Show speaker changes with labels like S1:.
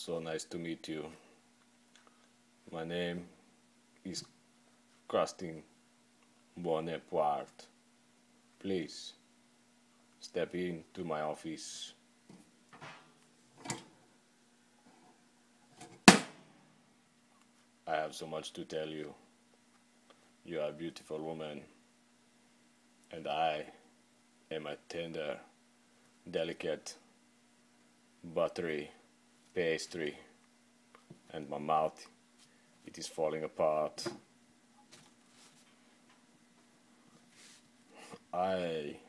S1: So nice to meet you. My name is Crustin Bun-apart. Please step into my office. I have so much to tell you. You are a beautiful woman, and I am a tender, delicate, buttery pastry, and my mouth, it is falling apart. I